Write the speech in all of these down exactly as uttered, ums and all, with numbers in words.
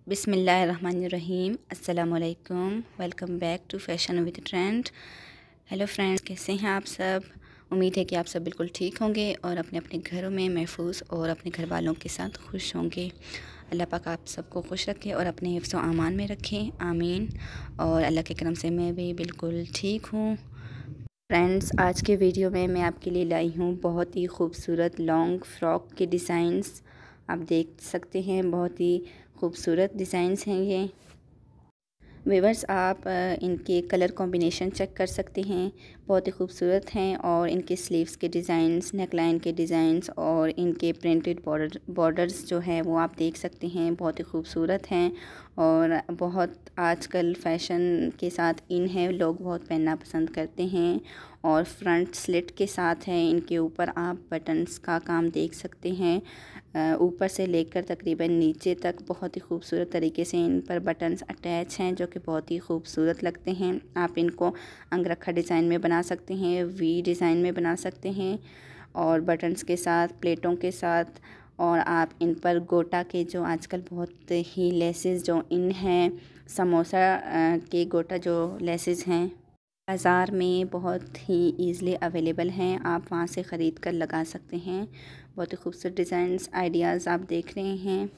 बिस्मिल्लाहिर्रहमानिर्रहीम। अस्सलामुअलैकुम। Welcome back to fashion with trend. Hello friends, कैसे हैं आप सब? उम्मीद है कि आप सब बिल्कुल ठीक होंगे और अपने अपने घरों में महफूज और अपने घर वालों के साथ खुश होंगे। अल्लाह पाक आप सबको खुश रखे और अपने हिफ्ज़ व आमान में रखें, आमीन। और अल्लाह के करम से मैं भी बिल्कुल ठीक हूँ। फ्रेंड्स, आज के वीडियो में मैं आपके लिए लाई हूँ बहुत ही खूबसूरत लॉन्ग फ्रॉक के डिज़ाइंस। आप देख सकते हैं, बहुत ही खूबसूरत डिज़ाइंस हैं ये। व्यूअर्स, आप इनके कलर कॉम्बिनेशन चेक कर सकते हैं, बहुत ही खूबसूरत हैं। और इनके स्लीव्स के डिज़ाइंस, नेकलाइन के डिज़ाइंस और इनके प्रिंटेड बॉर्डर बॉर्डर्स जो है वो आप देख सकते हैं, बहुत ही खूबसूरत हैं। और बहुत आजकल फ़ैशन के साथ इन है, लोग बहुत पहनना पसंद करते हैं। और फ्रंट स्लिट के साथ है, इनके ऊपर आप बटन्स का काम देख सकते हैं, ऊपर से लेकर तकरीबन नीचे तक बहुत ही खूबसूरत तरीके से इन पर बटन्स अटैच हैं, जो कि बहुत ही खूबसूरत लगते हैं। आप इनको अंगरखा डिज़ाइन में बना सकते हैं, वी डिज़ाइन में बना सकते हैं, और बटन्स के साथ, प्लेटों के साथ। और आप इन पर गोटा के जो आजकल बहुत ही लेसेस जो इन हैं, समोसा के गोटा जो लेसेस हैं, बाज़ार में बहुत ही ईज़िली अवेलेबल हैं, आप वहाँ से ख़रीद कर लगा सकते हैं। बहुत ही खूबसूरत डिज़ाइंस आइडियाज़ आप देख रहे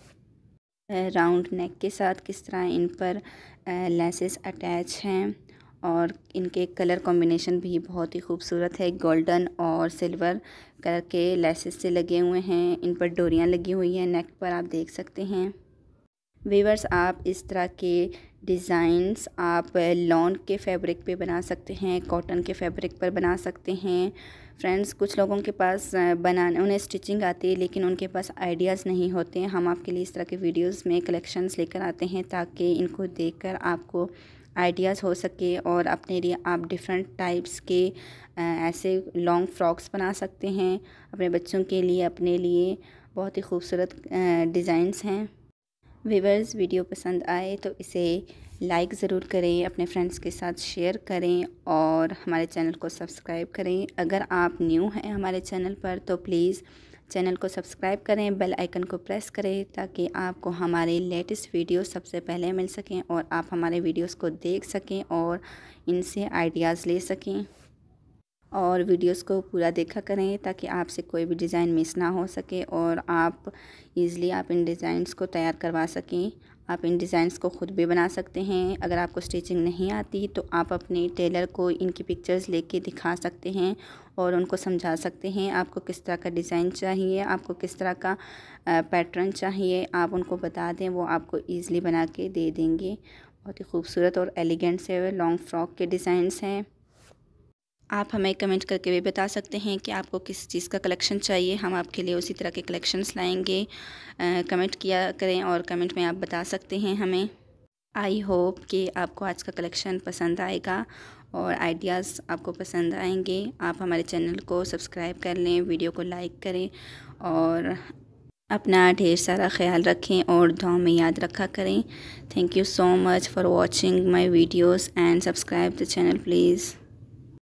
हैं। राउंड नेक के साथ किस तरह इन पर लेसेस अटैच हैं, और इनके कलर कॉम्बिनेशन भी बहुत ही खूबसूरत है। गोल्डन और सिल्वर कलर के लेसेस से लगे हुए हैं, इन पर डोरियाँ लगी हुई हैं नेक पर, आप देख सकते हैं। वीवर्स, आप इस तरह के डिज़ाइंस आप लॉन के फैब्रिक पे बना सकते हैं, कॉटन के फैब्रिक पर बना सकते हैं। फ्रेंड्स, कुछ लोगों के पास बनाने उन्हें स्टिचिंग आती है, लेकिन उनके पास आइडियाज़ नहीं होते हैं। हम आपके लिए इस तरह के वीडियोस में कलेक्शंस लेकर आते हैं, ताकि इनको देखकर आपको आइडियाज़ हो सके और अपने लिए आप डिफरेंट टाइप्स के ऐसे लॉन्ग फ्रॉक्स बना सकते हैं अपने बच्चों के लिए, अपने लिए। बहुत ही खूबसूरत डिज़ाइंस हैं। व्यूअर्स, वीडियो पसंद आए तो इसे लाइक ज़रूर करें, अपने फ्रेंड्स के साथ शेयर करें और हमारे चैनल को सब्सक्राइब करें। अगर आप न्यू हैं हमारे चैनल पर तो प्लीज़ चैनल को सब्सक्राइब करें, बेल आइकन को प्रेस करें, ताकि आपको हमारे लेटेस्ट वीडियो सबसे पहले मिल सकें और आप हमारे वीडियोस को देख सकें और इनसे आइडियाज़ ले सकें। और वीडियोस को पूरा देखा करें, ताकि आपसे कोई भी डिज़ाइन मिस ना हो सके और आप इजीली आप इन डिज़ाइंस को तैयार करवा सकें। आप इन डिज़ाइंस को ख़ुद भी बना सकते हैं। अगर आपको स्टिचिंग नहीं आती तो आप अपने टेलर को इनकी पिक्चर्स लेके दिखा सकते हैं और उनको समझा सकते हैं आपको किस तरह का डिज़ाइन चाहिए, आपको किस तरह का पैटर्न चाहिए। आप उनको बता दें, वो आपको ईज़िली बना के दे देंगे। बहुत ही खूबसूरत और एलिगेंट से लॉन्ग फ्रॉक के डिज़ाइंस हैं। आप हमें कमेंट करके भी बता सकते हैं कि आपको किस चीज़ का कलेक्शन चाहिए, हम आपके लिए उसी तरह के कलेक्शंस लाएंगे। आ, कमेंट किया करें और कमेंट में आप बता सकते हैं हमें। आई होप कि आपको आज का कलेक्शन पसंद आएगा और आइडियाज़ आपको पसंद आएंगे। आप हमारे चैनल को सब्सक्राइब कर लें, वीडियो को लाइक करें और अपना ढेर सारा ख्याल रखें और दुआ में याद रखा करें। Thank you so much for watching my videos and subscribe the channel please.